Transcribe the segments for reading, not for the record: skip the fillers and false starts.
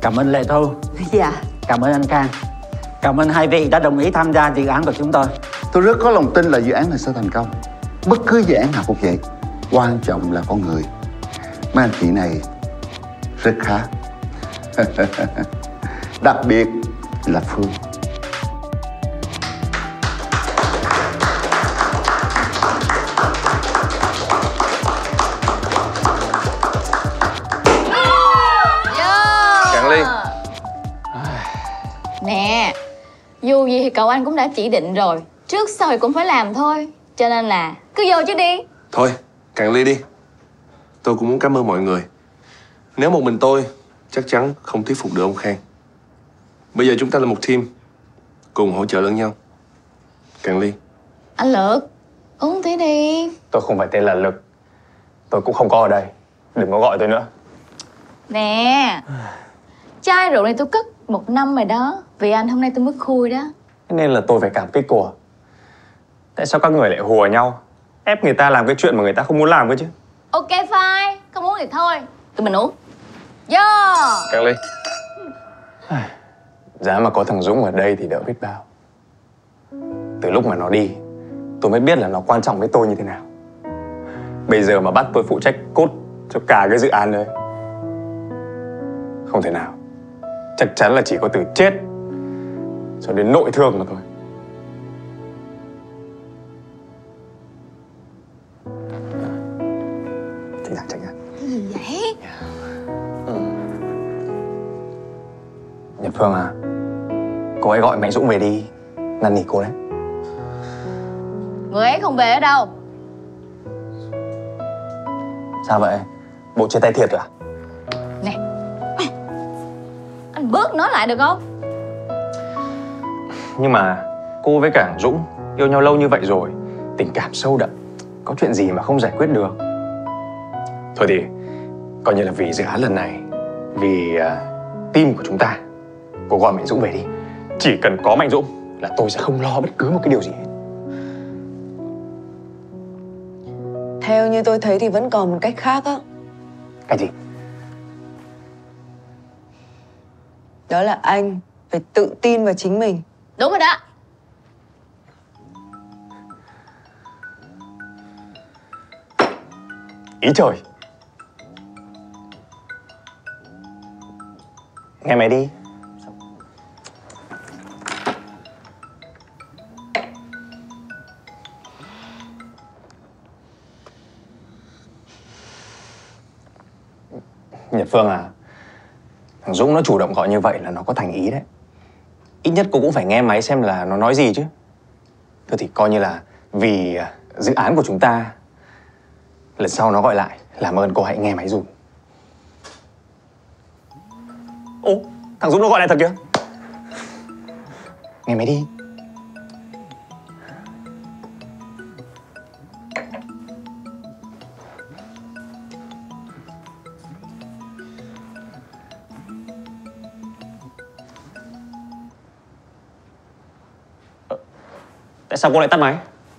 Cảm ơn Lệ Thu. Dạ. Cảm ơn anh Khang. Cảm ơn hai vị đã đồng ý tham gia dự án của chúng tôi. Tôi rất có lòng tin là dự án này sẽ thành công. Bất cứ dự án nào cũng vậy. Quan trọng là con người. Mấy anh chị này rất khá. Đặc biệt là Phương. Cạn ly. Nè, dù gì thì cậu anh cũng đã chỉ định rồi, trước sau thì cũng phải làm thôi. Cho nên là cứ vô chứ đi. Thôi, cạn ly đi. Tôi cũng muốn cảm ơn mọi người. Nếu một mình tôi, chắc chắn không thuyết phục được ông Khang. Bây giờ chúng ta là một team, cùng hỗ trợ lẫn nhau. Cạn ly. Anh Lực, uống tí đi. Tôi không phải tên là Lực. Tôi cũng không có ở đây. Đừng có gọi tôi nữa. Nè, chai rượu này tôi cất 1 năm rồi đó. Vì anh hôm nay tôi mới khui đó. Thế nên là tôi phải cảm kích cô à? Tại sao các người lại hùa nhau, ép người ta làm cái chuyện mà người ta không muốn làm cơ chứ? Ok fine, không uống thì thôi. Tụi mình uống. Vô. Cạn ly. Giá mà có thằng Dũng ở đây thì đỡ biết bao. Từ lúc mà nó đi, tôi mới biết là nó quan trọng với tôi như thế nào. Bây giờ mà bắt tôi phụ trách cốt cho cả cái dự án đấy, không thể nào. Chắc chắn là chỉ có từ chết cho đến nội thương mà thôi. Tránh ra. Cái gì vậy? Nhật Phương à, cô ấy gọi mẹ Dũng về đi, năn nỉ cô đấy. Người ấy không về ở đâu. Sao vậy? Bộ chia tay thiệt rồi à? Nè, anh bớt nói lại được không? Nhưng mà cô với cả Dũng yêu nhau lâu như vậy rồi, tình cảm sâu đậm, có chuyện gì mà không giải quyết được. Thôi thì coi như là vì dự án lần này, vì team của chúng ta, cô gọi Mạnh Dũng về đi. Chỉ cần có Mạnh Dũng là tôi sẽ không lo bất cứ một cái điều gì hết. Theo như tôi thấy thì vẫn còn một cách khác á. Cái gì? Đó là anh phải tự tin vào chính mình. Đúng rồi đó. Ý trời. Nghe mày đi. Nhật Phương à, thằng Dũng nó chủ động gọi như vậy là nó có thành ý đấy. Ít nhất cô cũng phải nghe máy xem là nó nói gì chứ. Thôi thì coi như là vì dự án của chúng ta, lần sau nó gọi lại, làm ơn cô hãy nghe máy dùm. Ồ, thằng Dũng nó gọi lại thật kìa. Nghe máy đi. Tại sao cô lại tắt máy?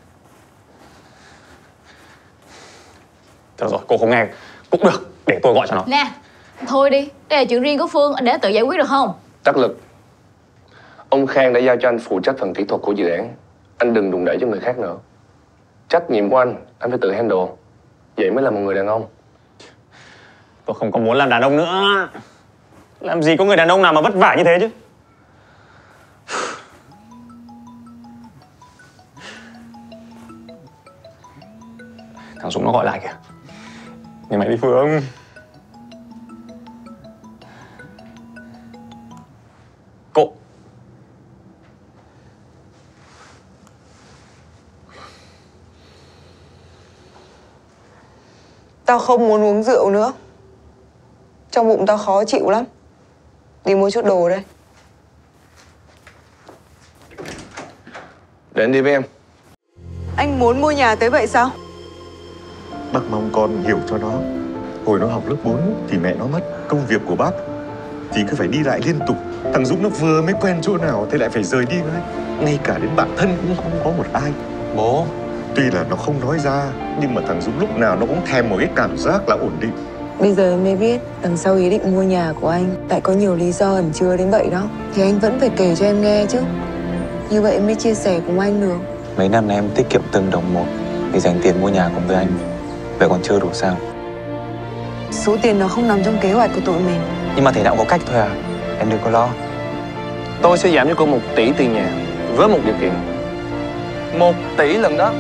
Được rồi, cô không nghe cũng được, để tôi gọi cho nó. Nè, thôi đi, đây là chuyện riêng của Phương, anh để tự giải quyết được không? Đắc Lực. Ông Khang đã giao cho anh phụ trách phần kỹ thuật của dự án. Anh đừng đùn đẩy cho người khác nữa. Trách nhiệm của anh phải tự handle. Vậy mới là một người đàn ông. Tôi không có muốn làm đàn ông nữa. Làm gì có người đàn ông nào mà vất vả như thế chứ. Thằng Dũng nó gọi lại kìa. Nghe mày đi Phương. Cô. Tao không muốn uống rượu nữa. Trong bụng tao khó chịu lắm. Đi mua chút đồ đây. Để anh đi với em. Anh muốn mua nhà tới vậy sao? Bác mong con hiểu cho nó. Hồi nó học lớp 4 thì mẹ nó mất. Công việc của bác thì cứ phải đi lại liên tục. Thằng Dũng nó vừa mới quen chỗ nào thì lại phải rời đi ngay. Ngay cả đến bạn thân cũng không có một ai. Bố. Tuy là nó không nói ra, nhưng mà thằng Dũng lúc nào nó cũng thèm một cái cảm giác là ổn định. Bây giờ em mới biết đằng sau ý định mua nhà của anh lại có nhiều lý do ẩn chứa đến vậy đó. Thì anh vẫn phải kể cho em nghe chứ. Như vậy em mới chia sẻ cùng anh được. Mấy năm nay em tiết kiệm từng đồng một để dành tiền mua nhà cùng với anh. Vậy còn chưa đủ sao? Số tiền đó không nằm trong kế hoạch của tụi mình. Nhưng mà thể nào có cách thôi à. Em đừng có lo. Tôi sẽ giảm cho cô 1 tỷ tiền nhà với một điều kiện. 1 tỷ lần đó.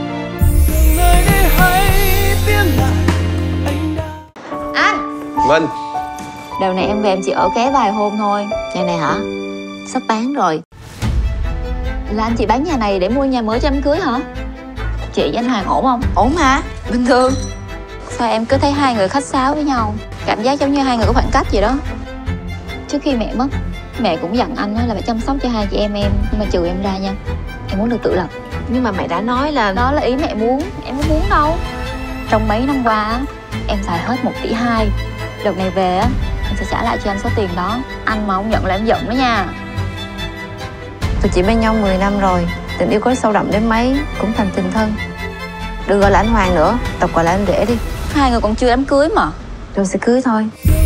Anh, Vinh, đợt này em về em chỉ ở ké vài hôm thôi. Nhà này hả? Sắp bán rồi. Là anh chị bán nhà này để mua nhà mới cho đám cưới hả? Chị với anh Hoàng ổn không? Ổn mà, bình thường. Sao em cứ thấy hai người khách sáo với nhau? Cảm giác giống như hai người có khoảng cách gì đó. Trước khi mẹ mất, mẹ cũng dặn anh là phải chăm sóc cho hai chị em, nhưng mà trừ em ra nha. Em muốn được tự lập. Nhưng mà mẹ đã nói là đó là ý mẹ muốn, em không muốn đâu. Trong mấy năm qua em xài hết 1,2 tỷ. Đợt này về em sẽ trả lại cho anh số tiền đó. Anh mà không nhận là em giận đó nha. Tụi chị bên nhau 10 năm rồi, tình yêu có sâu đậm đến mấy cũng thành tình thân. Đừng gọi là anh Hoàng nữa, Tập gọi là anh Rể đi. Hai người còn chưa đám cưới mà. Rồi sẽ cưới thôi.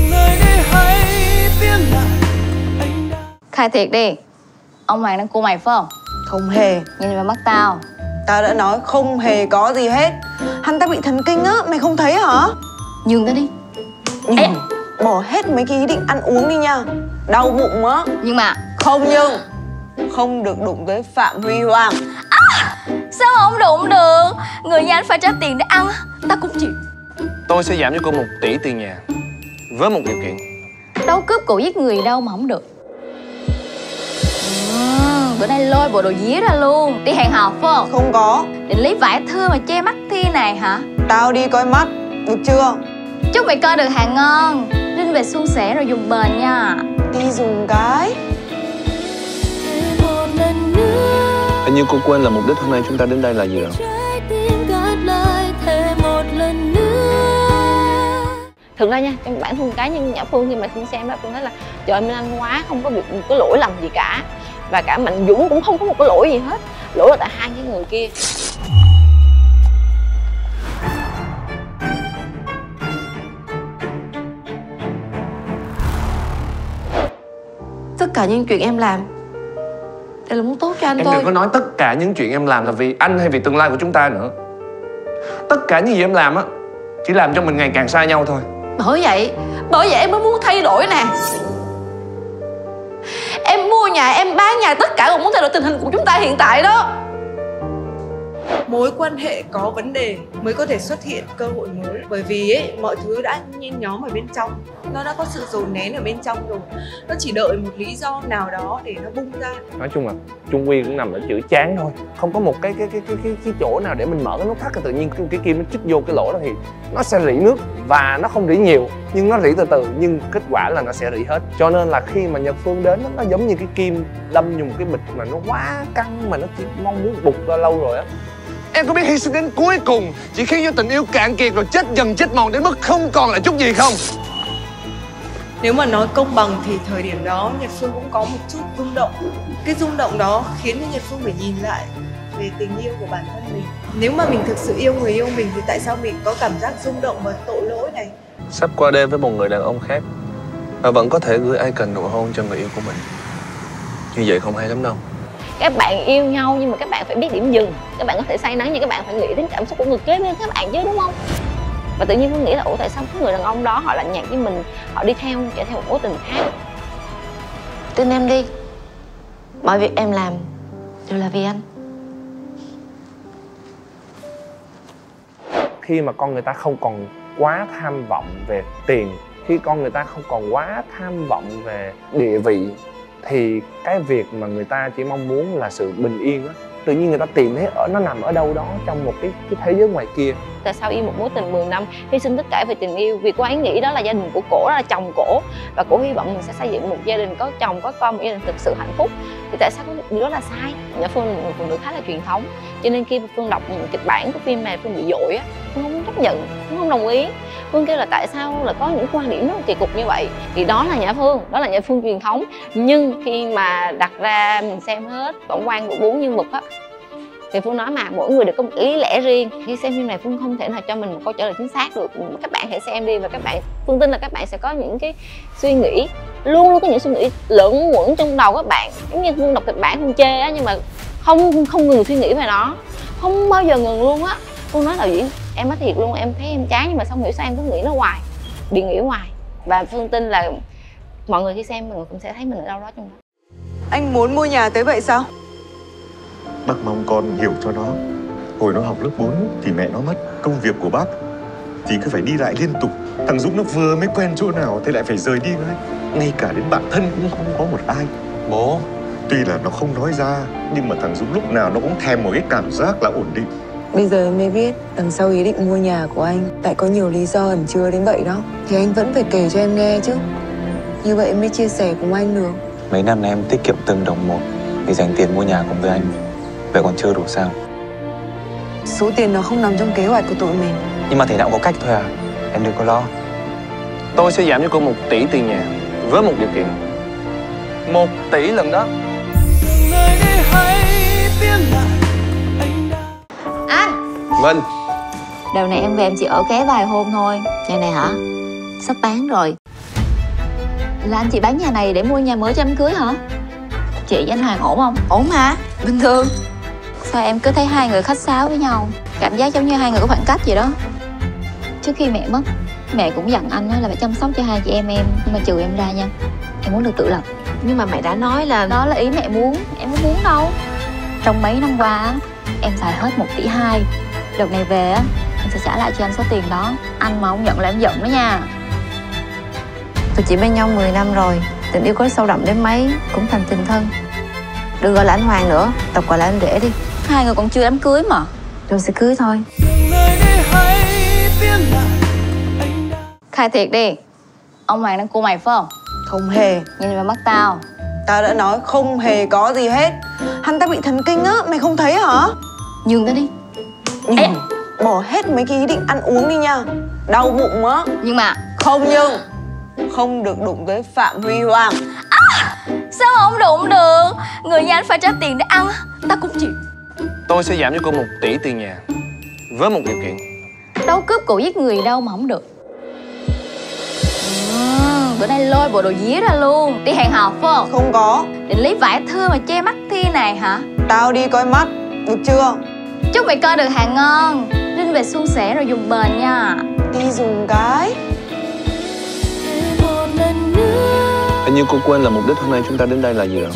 Khai thiệt đi, ông Hoàng đang cua mày phải không? Không hề. Nhìn vào mắt tao. Tao đã nói không hề có gì hết. Hắn ta bị thần kinh á, mày không thấy hả? Nhường tao đi. Nhưng bỏ hết mấy cái ý định ăn uống đi nha. Đau bụng á. Nhưng mà Không nhưng không được đụng tới Phạm Huy Hoàng. sao mà không đụng được? Người nhà anh phải trả tiền để ăn, tao cũng chịu. Tôi sẽ giảm cho cô 1 tỷ tiền nhà với một điều kiện. Đâu cướp cổ giết người đâu mà không được. Bữa nay lôi bộ đồ día ra luôn. Đi hẹn hò phải không? Không có. Định lấy vải thưa mà che mắt Thi này hả? Tao đi coi mắt, được chưa? Chúc mày coi được hàng ngon. Linh về suôn sẻ rồi dùng bền nha. Đi dùng cái. hình như cô quên là mục đích hôm nay chúng ta đến đây là gì rồi. Thực ra nha, trong bản thân cá nhân Nhã Phương khi mà Phương xem đó, Phương nói là trời Minh Anh quá, không có việc một cái lỗi lầm gì cả. Và cả Mạnh Dũng cũng không có một cái lỗi gì hết. Lỗi là tại hai cái người kia. Tất cả những chuyện em làm đây là muốn tốt cho anh Em thôi. đừng có nói tất cả những chuyện em làm là vì anh hay vì tương lai của chúng ta nữa. Tất cả những gì em làm á chỉ làm cho mình ngày càng xa nhau thôi. Bởi vậy em mới muốn thay đổi nè. Em mua nhà, em bán nhà, tất cả cũng muốn thay đổi tình hình của chúng ta hiện tại đó. Mối quan hệ có vấn đề mới có thể xuất hiện cơ hội mới. Bởi vì ấy, mọi thứ đã nhen nhóm ở bên trong. Nó đã có sự dồn nén ở bên trong rồi. Nó chỉ đợi một lý do nào đó để nó bung ra. Nói chung là chung quy cũng nằm ở chữ chán thôi. Không có một cái chỗ nào để mình mở cái nút thắt, tự nhiên cái kim nó chích vô cái lỗ đó thì nó sẽ rỉ nước. Và nó không rỉ nhiều, nhưng nó rỉ từ từ, nhưng kết quả là nó sẽ rỉ hết. Cho nên là khi mà Nhật Phương đến nó giống như cái kim đâm vào một cái bịch mà nó quá căng, mà nó chỉ mong muốn bục ra lâu rồi á. Em có biết hy sinh đến cuối cùng chỉ khiến cho tình yêu cạn kiệt rồi chết dần chết mòn đến mức không còn lại chút gì không? Nếu mà nói công bằng thì thời điểm đó Nhật Phương cũng có một chút rung động. Cái rung động đó khiến cho Nhật Phương phải nhìn lại về tình yêu của bản thân mình. Nếu mà mình thực sự yêu người yêu mình thì tại sao mình có cảm giác rung động và tội lỗi này? Sắp qua đêm với một người đàn ông khác và vẫn có thể gửi icon nụ hôn cho người yêu của mình. Như vậy không hay lắm đâu. Các bạn yêu nhau nhưng mà các bạn phải biết điểm dừng. Các bạn có thể say nắng nhưng các bạn phải nghĩ đến cảm xúc của người kế bên các bạn chứ, đúng không? Và tự nhiên Phương nghĩ là ủa tại sao cái người đàn ông đó họ lạnh nhạt với mình, họ đi theo chạy theo một mối tình khác. Tin em đi, mọi việc em làm đều là vì anh. Khi mà con người ta không còn quá tham vọng về tiền, khi con người ta không còn quá tham vọng về địa vị, thì cái việc mà người ta chỉ mong muốn là sự bình yên á, tự nhiên người ta tìm thấy nó nằm ở đâu đó trong một cái thế giới ngoài kia. Tại sao yêu một mối tình 10 năm, hy sinh tất cả về tình yêu, vì cô ấy nghĩ đó là gia đình của cổ, đó là chồng cổ, và cổ hy vọng mình sẽ xây dựng một gia đình có chồng, có con, một gia đình thực sự hạnh phúc. Thì tại sao cái điều đó là sai? Nhã Phương là một phụ nữ khá là truyền thống, cho nên khi Phương đọc những kịch bản của phim này, Phương bị dội á, Phương không chấp nhận, Phương không đồng ý. Phương kêu là tại sao là có những quan điểm rất là kỳ cục như vậy. Thì đó là Nhã Phương, đó là Nhã Phương truyền thống. Nhưng khi mà đặt ra mình xem hết tổng quan của 4 nhân vật á, Thì Phương nói mà mỗi người đều có một lý lẽ riêng. Khi xem phim này Phương không thể nào cho mình một câu trả lời chính xác được. Các bạn hãy xem đi, và Phương tin là các bạn sẽ có những cái suy nghĩ, luôn có những suy nghĩ lẫn quẩn trong đầu các bạn. Giống như Phương đọc kịch bản Phương chê á, nhưng mà không ngừng suy nghĩ về nó, không bao giờ ngừng luôn á. Phương nói đạo diễn em nói thiệt luôn, em thấy em chán nhưng mà xong hiểu sao em cứ nghĩ nó hoài, bị nghĩ hoài. Và Phương tin là mọi người khi xem mọi người cũng sẽ thấy mình ở đâu đó trong đó. Anh muốn mua nhà tới vậy sao? Bác mong con hiểu cho nó. Hồi nó học lớp 4 thì mẹ nó mất. Công việc của bác thì cứ phải đi lại liên tục. Thằng Dũng nó vừa mới quen chỗ nào thì lại phải rời đi ngay. Ngay cả đến bạn thân cũng không có một ai. Bố, Tuy là nó không nói ra, nhưng mà thằng Dũng lúc nào nó cũng thèm một cái cảm giác là ổn định. Bây giờ em mới biết đằng sau ý định mua nhà của anh tại có nhiều lý do ẩn chứa đến vậy đó. Thì anh vẫn phải kể cho em nghe chứ. Như vậy mới chia sẻ cùng anh được. mấy năm nay em tiết kiệm từng đồng một để dành tiền mua nhà cùng với anh. Vậy còn chưa đủ sao? Số tiền đó không nằm trong kế hoạch của tụi mình. Nhưng mà thế nào có cách thôi à. Em đừng có lo. Tôi sẽ giảm cho cô 1 tỷ tiền nhà với một điều kiện. 1 tỷ lần đó. Anh, Vinh, đợt này em về em chỉ ở ké vài hôm thôi. Nhà này hả? Sắp bán rồi. Là anh chị bán nhà này để mua nhà mới cho đám cưới hả? Chị với anh Hoàng ổn không? Ổn mà, bình thường. Sao em cứ thấy hai người khách sáo với nhau? Cảm giác giống như hai người có khoảng cách gì đó. Trước khi mẹ mất, mẹ cũng dặn anh là phải chăm sóc cho hai chị em. Nhưng mà trừ em ra nha, em muốn được tự lập. Nhưng mà mẹ đã nói là đó là ý mẹ muốn, em không muốn đâu. Trong mấy năm qua em xài hết 1,2 tỷ. Đợt này về em sẽ trả lại cho anh số tiền đó. Anh mà không nhận là em giận đó nha. Tụi chị bên nhau 10 năm rồi, tình yêu có sâu đậm đến mấy cũng thành tình thân. Đừng gọi là anh Hoàng nữa, Tập gọi là anh rể đi. Hai người còn chưa đám cưới mà. Rồi sẽ cưới thôi. Khai thiệt đi, ông Hoàng đang cua mày phải không? Không hề. Nhìn vào mắt tao. Tao đã nói không hề có gì hết. Hắn ta bị thần kinh á, mày không thấy hả? Nhường ta đi. Nhưng bỏ hết mấy cái ý định ăn uống đi nha. Đau bụng á. Nhưng mà Không nhưng không được đụng tới Phạm Huy Hoàng. sao mà không đụng được? Người nhà anh phải trả tiền để ăn, ta cũng chịu. Tôi sẽ giảm cho cô 1 tỷ tiền nhà với một điều kiện. Đâu cướp cổ giết người đâu mà không được. Bữa nay lôi bộ đồ día ra luôn. Đi hẹn hò phải không? Không có. Định lấy vải thưa mà che mắt Thi này hả? Tao đi coi mắt, được chưa? Chúc mày coi được hàng ngon. Linh về suôn sẻ rồi dùng bền nha. Đi dùng cái. hình như cô quên là mục đích hôm nay chúng ta đến đây là gì rồi.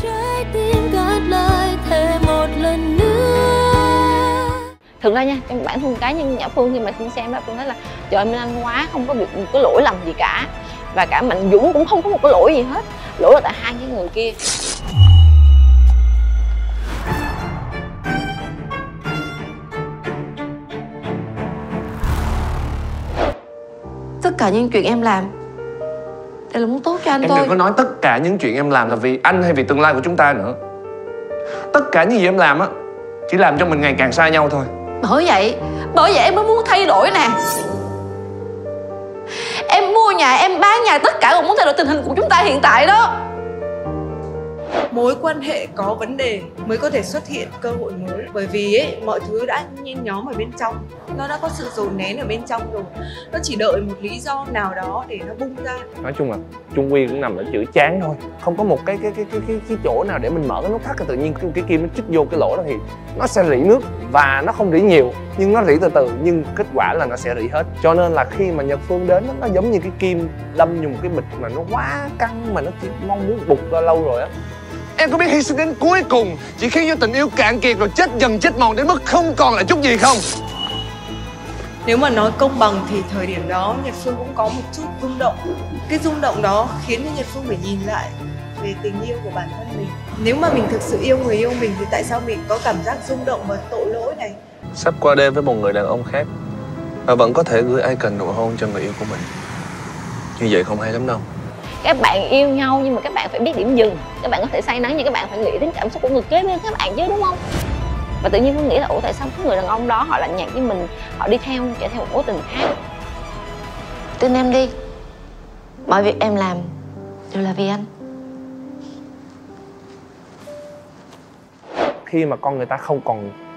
Thực ra nha, trong bản thân cá nhân Nhã Phương khi mà Phương xem đó, Phương thấy là trời Minh Anh quá, không có việc một cái lỗi lầm gì cả. Và cả Mạnh Dũng cũng không có một cái lỗi gì hết. Lỗi là tại hai cái người kia. Tất cả những chuyện em làm đều là muốn tốt cho anh Em thôi. đừng có nói tất cả những chuyện em làm là vì anh hay vì tương lai của chúng ta nữa. Tất cả những gì em làm á chỉ làm cho mình ngày càng xa nhau thôi. Bởi vậy em mới muốn thay đổi nè. Em mua nhà, em bán nhà, tất cả cũng muốn thay đổi tình hình của chúng ta hiện tại đó. Mối quan hệ có vấn đề mới có thể xuất hiện cơ hội mới. Bởi vì ấy, mọi thứ đã nhen nhóm ở bên trong. Nó đã có sự dồn nén ở bên trong rồi. Nó chỉ đợi một lý do nào đó để nó bung ra. Nói chung là chung quy cũng nằm ở chữ chán thôi. Không có một cái chỗ nào để mình mở cái nút thắt, tự nhiên cái kim nó chích vô cái lỗ đó thì nó sẽ rỉ nước. Và nó không rỉ nhiều, nhưng nó rỉ từ từ, nhưng kết quả là nó sẽ rỉ hết. Cho nên là khi mà Nhật Phương đến nó giống như cái kim đâm vào một cái bịch mà nó quá căng, mà nó chỉ mong muốn bục ra lâu rồi á. Em có biết hy sinh đến cuối cùng chỉ khiến cho tình yêu cạn kiệt rồi chết dần chết mòn đến mức không còn lại chút gì không? Nếu mà nói công bằng thì thời điểm đó Nhật Phương cũng có một chút rung động. Cái rung động đó khiến cho Nhật Phương phải nhìn lại về tình yêu của bản thân mình. Nếu mà mình thực sự yêu người yêu mình thì tại sao mình có cảm giác rung động và tội lỗi này? Sắp qua đêm với một người đàn ông khác và vẫn có thể gửi icon nụ hôn cho người yêu của mình. Như vậy không hay lắm đâu. Các bạn yêu nhau nhưng mà các bạn phải biết điểm dừng. Các bạn có thể say nắng nhưng các bạn phải nghĩ đến cảm xúc của người kế bên các bạn chứ, đúng không? Và tự nhiên Phương nghĩ là ủa tại sao cái người đàn ông đó họ lạnh nhạt với mình, họ đi theo chạy theo một mối tình khác. Tin em đi, mọi việc em làm đều là vì anh. Khi mà con người ta không còn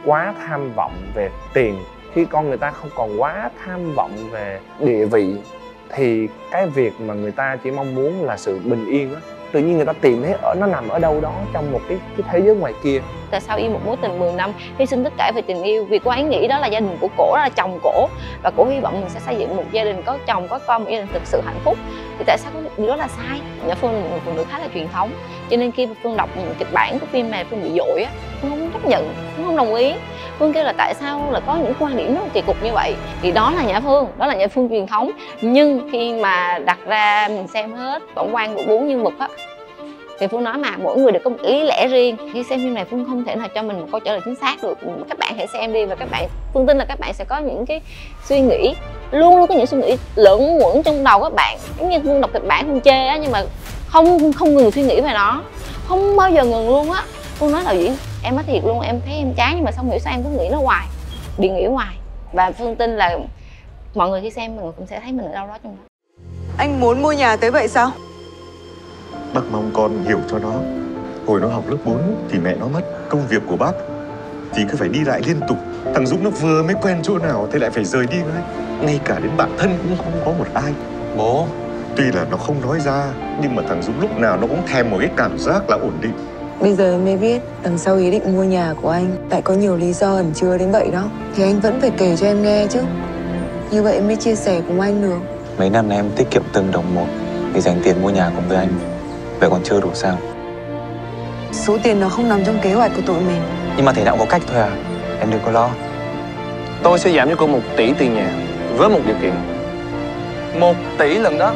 quá tham vọng về tiền, khi con người ta không còn quá tham vọng về địa vị, thì cái việc mà người ta chỉ mong muốn là sự bình yên á, tự nhiên người ta tìm thấy nó nằm ở đâu đó trong một cái thế giới ngoài kia. Tại sao yêu một mối tình 10 năm, hy sinh tất cả về tình yêu, vì cô ấy nghĩ đó là gia đình của cổ, đó là chồng cổ, và cổ hy vọng mình sẽ xây dựng một gia đình có chồng có con, một gia đình thực sự hạnh phúc. Thì tại sao cái điều đó là sai? Nhã Phương là một phụ nữ khá là truyền thống, cho nên khi Phương đọc kịch bản của phim này, Phương bị dội á, Phương không chấp nhận, Phương không đồng ý. Phương kêu là tại sao là có những quan điểm rất là kỳ cục như vậy. Thì đó là Nhã Phương, đó là Nhã Phương truyền thống. Nhưng khi mà đặt ra mình xem hết tổng quan của 4 nhân vật á, thì Phương nói mà mỗi người đều có một ý lẽ riêng. Khi xem phim này Phương không thể nào cho mình một câu trả lời chính xác được. Các bạn hãy xem đi, và Phương tin là các bạn sẽ có những cái suy nghĩ, luôn có những suy nghĩ lẫn quẩn trong đầu các bạn. Giống như Phương đọc kịch bản Phương chê á, nhưng mà không ngừng suy nghĩ về nó, không bao giờ ngừng luôn á. Phương nói đạo diễn, em nói thiệt luôn, em thấy em chán, nhưng mà xong hiểu sao em cứ nghĩ nó hoài, bị nghĩ hoài. Và Phương tin là mọi người khi xem mọi người cũng sẽ thấy mình ở đâu đó trong đó. Anh muốn mua nhà tới vậy sao? Bác mong con hiểu cho nó. Hồi nó học lớp 4 thì mẹ nó mất. Công việc của bác thì cứ phải đi lại liên tục. Thằng Dũng nó vừa mới quen chỗ nào thì lại phải rời đi ngay. Ngay cả đến bạn thân cũng không có một ai. Bố, Tuy là nó không nói ra, nhưng mà thằng Dũng lúc nào nó cũng thèm một cái cảm giác là ổn định. Bây giờ em mới biết đằng sau ý định mua nhà của anh tại có nhiều lý do ẩn chứa đến vậy đó. Thì anh vẫn phải kể cho em nghe chứ. Như vậy mới chia sẻ cùng anh được. mấy năm nay em tiết kiệm từng đồng một để dành tiền mua nhà cùng với anh. Vậy còn chưa đủ sao? Số tiền đó không nằm trong kế hoạch của tụi mình. Nhưng mà thể nào có cách thôi à. Em đừng có lo. Tôi sẽ giảm cho cô 1 tỷ tiền nhà với một điều kiện. 1 tỷ lần đó.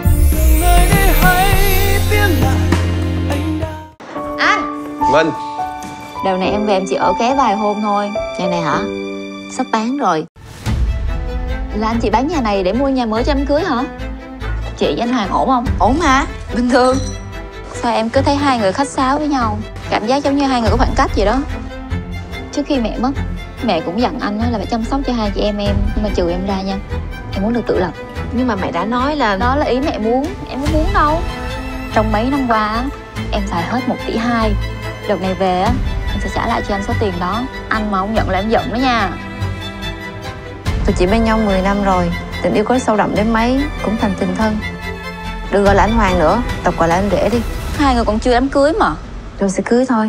Anh Vinh, đợt này em về em chỉ ở ké vài hôm thôi. Nhà này hả? Sắp bán rồi. Là anh chị bán nhà này để mua nhà mới cho đám cưới hả? Chị với anh Hoàng ổn không? Ổn mà, bình thường. Sao em cứ thấy hai người khách sáo với nhau? Cảm giác giống như hai người có khoảng cách gì đó. Trước khi mẹ mất, mẹ cũng dặn anh là phải chăm sóc cho hai chị em. Nhưng mà trừ em ra nha, em muốn được tự lập. Nhưng mà mẹ đã nói là đó là ý mẹ muốn. Em không muốn đâu. Trong mấy năm qua em xài hết 1,2 tỷ. Đợt này về em sẽ trả lại cho anh số tiền đó. Anh mà không nhận là em giận đó nha. Tụi chị bên nhau 10 năm rồi. Tình yêu có sâu đậm đến mấy cũng thành tình thân. Đừng gọi là anh Hoàng nữa, Tập gọi là anh rể đi. Hai người còn chưa đám cưới mà. Rồi sẽ cưới thôi.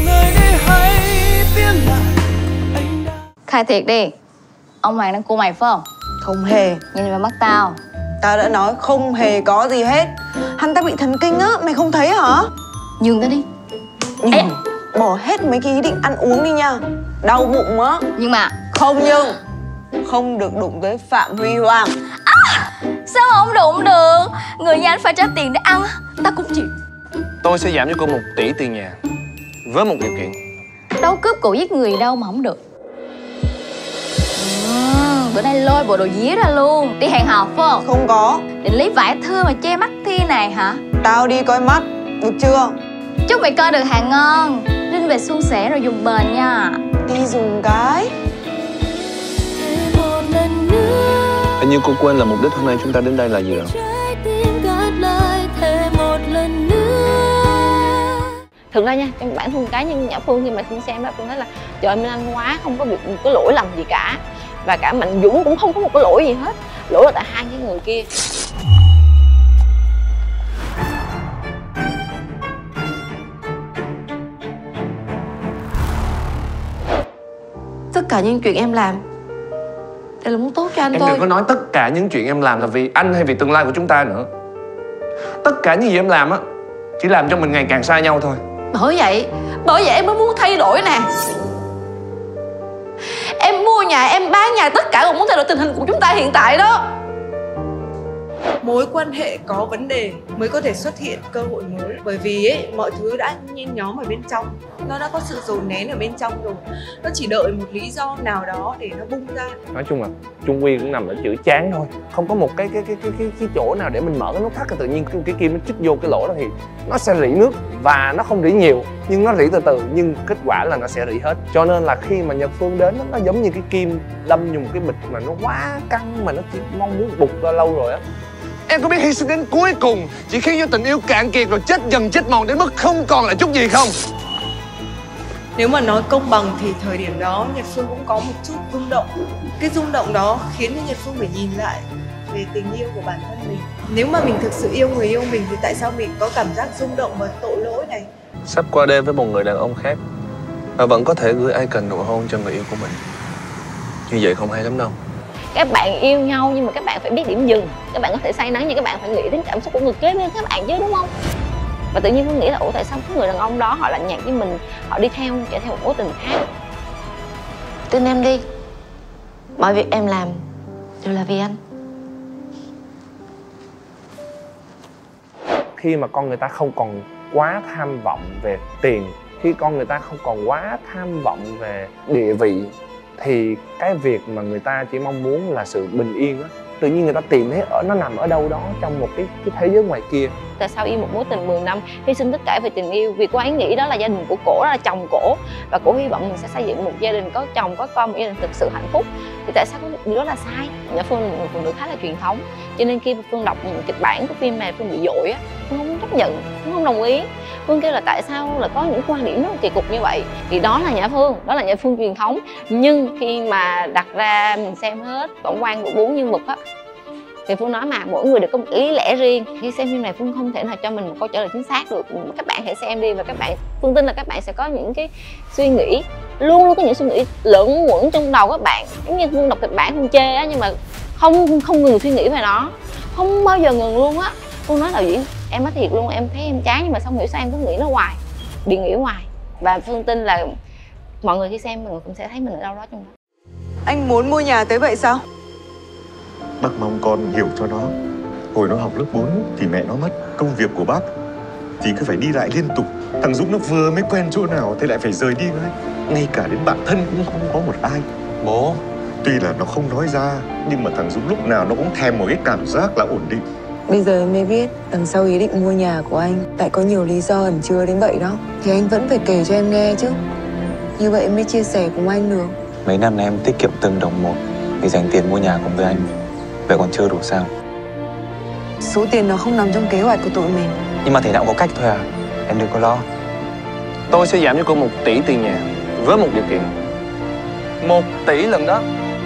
Khai thiệt đi, ông Hoàng đang cua mày phải không? Không hề. Nhìn vào mắt tao. Tao đã nói không hề có gì hết. Hắn ta bị thần kinh á, mày không thấy hả? Nhường tao đi. Nhưng bỏ hết mấy cái ý định ăn uống đi nha. Đau bụng á. Nhưng mà không nhưng. Không được đụng tới Phạm Huy Hoàng. sao không đụng được? Người nhà anh phải trả tiền để ăn. Tao cũng chịu. Tôi sẽ giảm cho cô 1 tỷ tiền nhà với một điều kiện. Đâu cướp cổ giết người đâu mà không được. Bữa nay lôi bộ đồ día ra luôn. Đi hẹn hò phải không? Không có. Định lấy vải thưa mà che mắt Thi này hả? Tao đi coi mắt, được chưa? Chúc mày coi được hàng ngon. Linh về suôn sẻ rồi dùng bền nha. Đi dùng cái. Hình như cô quên là mục đích hôm nay chúng ta đến đây là gì rồi? Thực ra nha, trong bản thân cá nhân Nhã Phương khi mà Phương xem đó, Phương thấy là trời Minh Anh quá, không có việc một cái lỗi lầm gì cả. Và cả Mạnh Dũng cũng không có một cái lỗi gì hết. Lỗi là tại hai cái người kia. Tất cả những chuyện em làm đây là muốn tốt cho anh thôi. Em đừng có nói tất cả những chuyện em làm là vì anh hay vì tương lai của chúng ta nữa. Tất cả những gì em làm á chỉ làm cho mình ngày càng xa nhau thôi. Bởi vậy em mới muốn thay đổi nè. Em mua nhà, em bán nhà, tất cả cũng muốn thay đổi tình hình của chúng ta hiện tại đó. Mối quan hệ có vấn đề mới có thể xuất hiện cơ hội mới. Bởi vì ấy, mọi thứ đã nhen nhóm ở bên trong. Nó đã có sự dồn nén ở bên trong rồi. Nó chỉ đợi một lý do nào đó để nó bung ra. Nói chung là Trung Quy cũng nằm ở chữ chán thôi. Không có một cái chỗ nào để mình mở cái nút thắt, tự nhiên cái kim nó chích vô cái lỗ đó thì nó sẽ rỉ nước. Và nó không rỉ nhiều, nhưng nó rỉ từ từ, nhưng kết quả là nó sẽ rỉ hết. Cho nên là khi mà Nhật Phương đến nó giống như cái kim đâm vào một cái bịch mà nó quá căng, mà nó chỉ mong muốn bục ra lâu rồi á. Em có biết hy sinh đến cuối cùng chỉ khiến cho tình yêu cạn kiệt rồi chết dần chết mòn đến mức không còn lại chút gì không? Nếu mà nói công bằng thì thời điểm đó Nhật Phương cũng có một chút rung động. Cái rung động đó khiến cho Nhật Phương phải nhìn lại về tình yêu của bản thân mình. Nếu mà mình thực sự yêu người yêu mình thì tại sao mình có cảm giác rung động và tội lỗi này? Sắp qua đêm với một người đàn ông khác và vẫn có thể gửi icon nụ hôn cho người yêu của mình. Như vậy không hay lắm đâu. Các bạn yêu nhau nhưng mà các bạn phải biết điểm dừng. Các bạn có thể say nắng nhưng các bạn phải nghĩ đến cảm xúc của người kế bên các bạn chứ, đúng không? Và tự nhiên Phương nghĩ là ủa tại sao cái người đàn ông đó họ lạnh nhạt với mình, họ đi theo chạy theo một mối tình khác. Tin em đi, mọi việc em làm đều là vì anh. Khi mà con người ta không còn quá tham vọng về tiền, khi con người ta không còn quá tham vọng về địa vị, thì cái việc mà người ta chỉ mong muốn là sự bình yên á, tự nhiên người ta tìm thấy nó nằm ở đâu đó trong một cái thế giới ngoài kia. Tại sao yêu một mối tình 10 năm, hy sinh tất cả về tình yêu vì cô ấy nghĩ đó là gia đình của cổ, đó là chồng cổ, và cổ hy vọng mình sẽ xây dựng một gia đình có chồng có con, một gia đình thực sự hạnh phúc. Thì tại sao cái điều đó là sai? Nhã Phương là một phụ nữ khá là truyền thống, cho nên khi Phương đọc kịch bản của phim này, Phương bị dội á, Phương không chấp nhận, Phương không đồng ý. Phương kêu là tại sao là có những quan điểm rất là kỳ cục như vậy. Thì đó là Nhã Phương, đó là Nhã Phương truyền thống. Nhưng khi mà đặt ra mình xem hết tổng quan của 4 nhân vật á, thì Phương nói mà mỗi người đều có một ý lẽ riêng. Khi xem phim này Phương không thể nào cho mình một câu trả lời chính xác được. Các bạn hãy xem đi, và các bạn, Phương tin là các bạn sẽ có những cái suy nghĩ, luôn luôn có những suy nghĩ lẫn quẩn trong đầu các bạn. Giống như Phương đọc kịch bản Phương chê á, nhưng mà không ngừng suy nghĩ về nó, không bao giờ ngừng luôn á. Phương nói đạo diễn em nói thiệt luôn, em thấy em chán nhưng mà xong hiểu sao em cứ nghĩ nó hoài, bị nghĩ hoài. Và Phương tin là mọi người khi xem mọi người cũng sẽ thấy mình ở đâu đó trong đó. Anh muốn mua nhà tới vậy sao? Bác mong con hiểu cho nó. Hồi nó học lớp 4 thì mẹ nó mất. Công việc của bác thì cứ phải đi lại liên tục. Thằng Dũng nó vừa mới quen chỗ nào thì lại phải rời đi ngay. Ngay cả đến bạn thân cũng không có một ai. Bố, tuy là nó không nói ra, nhưng mà thằng Dũng lúc nào nó cũng thèm một cái cảm giác là ổn định. Bây giờ em mới biết đằng sau ý định mua nhà của anh tại có nhiều lý do ẩn chứa đến vậy đó. Thì anh vẫn phải kể cho em nghe chứ. Như vậy mới chia sẻ cùng anh được. Mấy năm nay em tiết kiệm từng đồng một để dành tiền mua nhà cùng với anh. Vậy còn chưa đủ sao? Số tiền nó không nằm trong kế hoạch của tụi mình. Nhưng mà thể nào có cách thôi à. Em đừng có lo. Tôi sẽ giảm cho cô 1 tỷ tiền nhà với một điều kiện. 1 tỷ lần đó.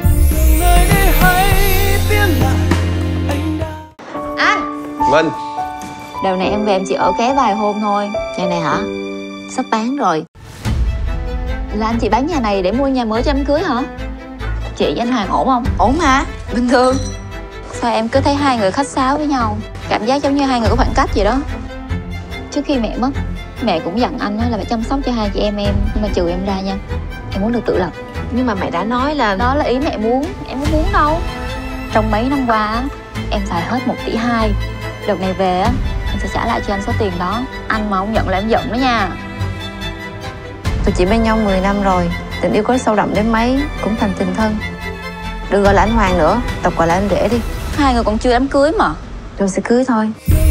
Anh Vinh. Đợt này em về em chỉ ở ké vài hôm thôi. Nhà này hả? Sắp bán rồi. Là anh chị bán nhà này để mua nhà mới cho đám cưới hả? Chị với anh Hoàng ổn không? ổn mà, bình thường. Sao em cứ thấy hai người khách sáo với nhau? Cảm giác giống như hai người có khoảng cách gì đó. Trước khi mẹ mất, mẹ cũng dặn anh là phải chăm sóc cho hai chị em. Nhưng mà trừ em ra nha, em muốn được tự lập. Nhưng mà mẹ đã nói là Đó là ý mẹ muốn, em không muốn đâu. Trong mấy năm qua em xài hết 1,2 tỷ. Đợt này về á, em sẽ trả lại cho anh số tiền đó. Anh mà không nhận là em giận đó nha. tụi chị bên nhau 10 năm rồi. Tình yêu có sâu đậm đến mấy cũng thành tình thân. Đừng gọi là anh Hoàng nữa, Tập gọi là anh Rể đi. Hai người còn chưa đám cưới mà. Rồi sẽ cưới thôi.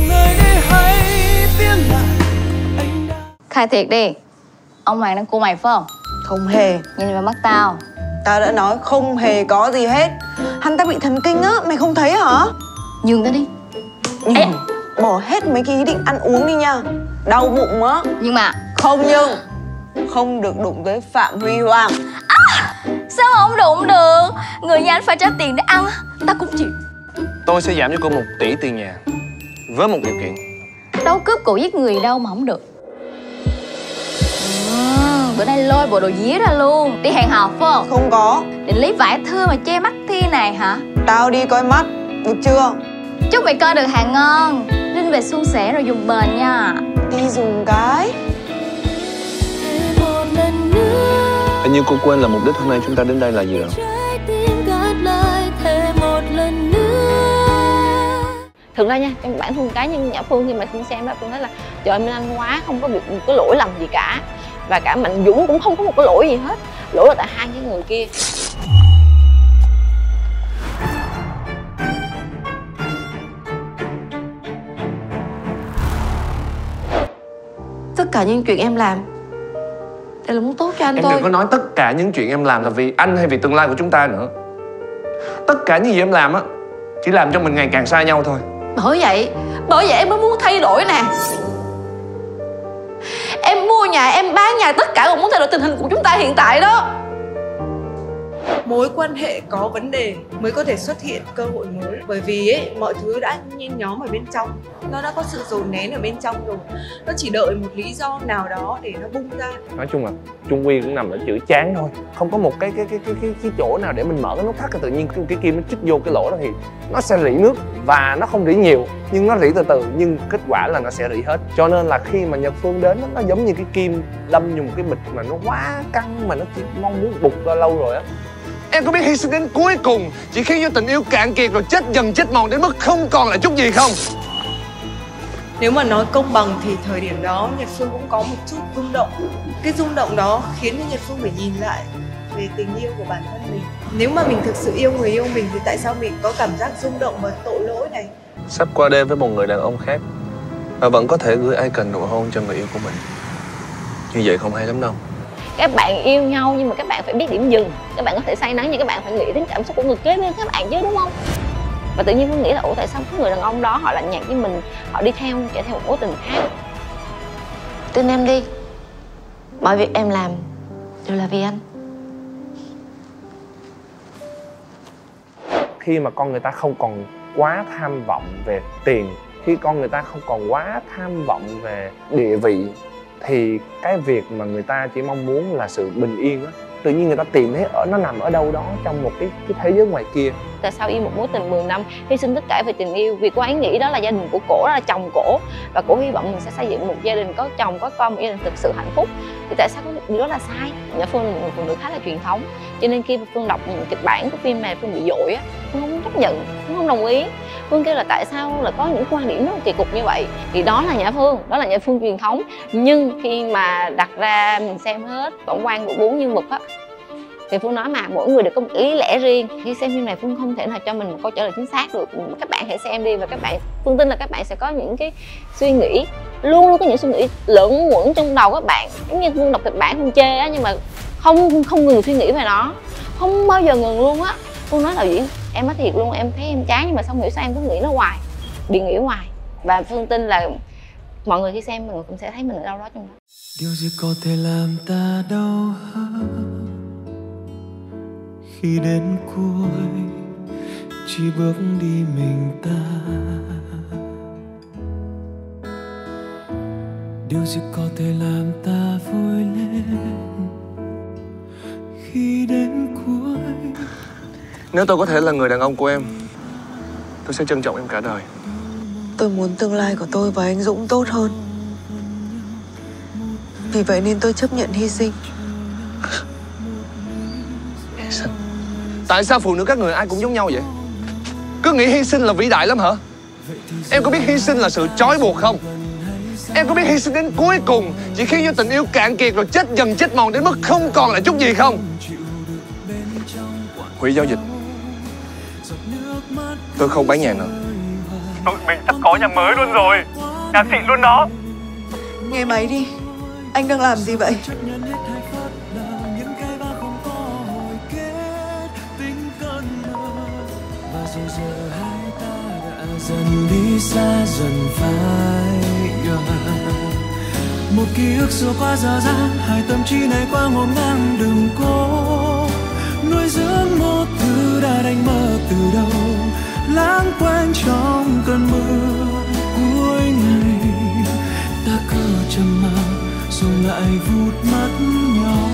Khai thiệt đi, ông Hoàng đang cua mày phải không? Không hề. Nhìn vào mắt tao. Tao đã nói không hề có gì hết. Hắn ta bị thần kinh á, mày không thấy hả? Nhường tao đi. Nhưng bỏ hết mấy cái ý định ăn uống đi nha. Đau bụng á. Nhưng mà Không nhưng không được đụng tới Phạm Huy Hoàng. sao không đụng được? Người nhà anh phải trả tiền để ăn, tao cũng chịu. Tôi sẽ giảm cho cô 1 tỷ tiền nhà với một điều kiện. Đâu cướp cổ giết người đâu mà không được. Bữa nay lôi bộ đồ día ra luôn. Đi hẹn hò phải không? Không có. Định lấy vải thưa mà che mắt Thi này hả? Tao đi coi mắt, được chưa? Chúc mày coi được hàng ngon. Linh về suôn sẻ rồi dùng bền nha. Đi dùng cái. Hình như cô quên là mục đích hôm nay chúng ta đến đây là gì rồi. Thực ra nha, trong bản thân cá nhân Nhã Phương khi mà Phương xem đó, Phương thấy là trời Minh Anh quá, không có việc một cái lỗi lầm gì cả. Và cả Mạnh Dũng cũng không có một cái lỗi gì hết. Lỗi là tại hai cái người kia. Tất cả những chuyện em làm đều là muốn tốt cho anh Em thôi. đừng có nói tất cả những chuyện em làm là vì anh hay vì tương lai của chúng ta nữa. Tất cả những gì em làm á chỉ làm cho mình ngày càng xa nhau thôi. Bởi vậy em mới muốn thay đổi nè. Em mua mua nhà, em bán nhà, tất cả cũng muốn thay đổi tình hình của chúng ta hiện tại đó. Mối quan hệ có vấn đề mới có thể xuất hiện cơ hội mới. Bởi vì ấy, mọi thứ đã nhen nhóm ở bên trong, nó đã có sự dồn nén ở bên trong rồi. Nó chỉ đợi một lý do nào đó để nó bung ra. Nói chung là chung quy cũng nằm ở chữ chán thôi. Không có một cái chỗ nào để mình mở cái nút thắt, tự nhiên cái kim nó chích vô cái lỗ đó thì nó sẽ rỉ nước. Và nó không rỉ nhiều, nhưng nó rỉ từ từ, nhưng kết quả là nó sẽ rỉ hết. Cho nên là khi mà Nhật Phương đến, nó giống như cái kim đâm vô một cái bịch mà nó quá căng, mà nó chỉ mong muốn bục ra lâu rồi á. Em có biết hy sinh đến cuối cùng chỉ khiến cho tình yêu cạn kiệt rồi chết dần chết mòn đến mức không còn lại chút gì không? Nếu mà nói công bằng thì thời điểm đó Nhật Phương cũng có một chút rung động. Cái rung động đó khiến cho Nhật Phương phải nhìn lại về tình yêu của bản thân mình. Nếu mà mình thực sự yêu người yêu mình thì tại sao mình có cảm giác rung động và tội lỗi này? Sắp qua đêm với một người đàn ông khác và vẫn có thể gửi icon nụ hôn cho người yêu của mình. Như vậy không hay lắm đâu. Các bạn yêu nhau nhưng mà các bạn phải biết điểm dừng. Các bạn có thể say nắng nhưng các bạn phải nghĩ đến cảm xúc của người kế bên các bạn chứ, đúng không? Và tự nhiên Phương nghĩ là ủa tại sao cái người đàn ông đó họ lạnh nhạt với mình, họ đi theo chạy theo một mối tình khác. Tin em đi, mọi việc em làm đều là vì anh. Khi mà con người ta không còn quá tham vọng về tiền, khi con người ta không còn quá tham vọng về địa vị, thì cái việc mà người ta chỉ mong muốn là sự bình yên á, tự nhiên người ta tìm thấy nó nằm ở đâu đó trong một cái thế giới ngoài kia. Tại sao yêu một mối tình 10 năm, hy sinh tất cả về tình yêu vì cô ấy nghĩ đó là gia đình của cổ, đó là chồng cổ, và cổ hy vọng mình sẽ xây dựng một gia đình có chồng có con, một gia đình thực sự hạnh phúc. Thì tại sao cái điều đó là sai? Nhã Phương là một phụ nữ khá là truyền thống, cho nên khi Phương đọc kịch bản của phim này, Phương bị dội á, Phương không chấp nhận, Phương không đồng ý. Phương kêu là tại sao là có những quan điểm rất là kỳ cục như vậy. Thì đó là Nhã Phương, đó là Nhã Phương truyền thống. Nhưng khi mà đặt ra mình xem hết tổng quan của 4 nhân vật á, thì Phương nói mà mỗi người đều có một ý lẽ riêng. Khi xem phim này Phương không thể nào cho mình một câu trả lời chính xác được. Các bạn hãy xem đi, và các bạn, Phương tin là các bạn sẽ có những cái suy nghĩ, luôn có những suy nghĩ lẫn quẩn trong đầu các bạn. Giống như Phương đọc kịch bản Phương chê á, nhưng mà không ngừng suy nghĩ về nó, không bao giờ ngừng luôn á. Phương nói đạo diễn, em nói thiệt luôn, em thấy em chán nhưng mà xong hiểu sao em cứ nghĩ nó hoài, bị nghĩ hoài. Và Phương tin là mọi người khi xem mọi người cũng sẽ thấy mình ở đâu đó trong đó. Điều gì có thể làm ta đau hơn khi đến cuối chỉ bước đi mình ta? Điều gì có thể làm ta vui lên khi đến cuối? Nếu tôi có thể là người đàn ông của em, tôi sẽ trân trọng em cả đời. Tôi muốn tương lai của tôi và anh Dũng tốt hơn. Vì vậy nên tôi chấp nhận hy sinh. Hy sinh? Tại sao phụ nữ các người ai cũng giống nhau vậy? Cứ nghĩ hy sinh là vĩ đại lắm hả? Em có biết hy sinh là sự trói buộc không? Em có biết hy sinh đến cuối cùng chỉ khiến cho tình yêu cạn kiệt rồi chết dần chết mòn đến mức không còn lại chút gì không? Hủy giao dịch. Tôi không bán nhà nữa. Tụi mình sắp có nhà mới luôn rồi, nhà xịn luôn đó. Nghe máy đi, anh đang làm gì vậy? Dần đi xa dần phai nhòa, một ký ức xưa qua dở dang, hai tâm trí này qua ngổn ngang đừng cố nuôi dưỡng một thứ đã đánh mơ từ đầu, lãng quên trong cơn mưa cuối ngày. Ta cứ trầm mặc rồi lại vụt mất nhau,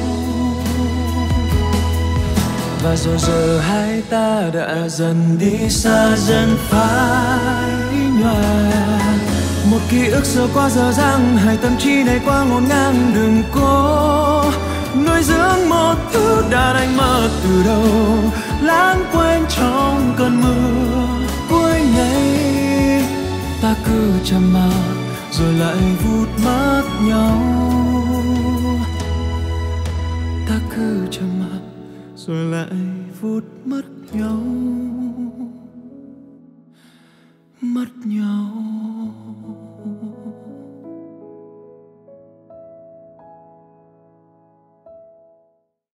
và rồi giờ hai ta đã dần đi xa dần phai nhòa, một ký ức xưa qua dở dang, hai tâm trí này qua ngổn ngang đừng cố nuôi dưỡng một thứ đã đánh mơ từ đầu, lãng quên trong cơn mưa cuối ngày. Ta cứ trầm mặc rồi lại vụt mất nhau, ta cứ trầm mặc rồi lại vụt mất nhau.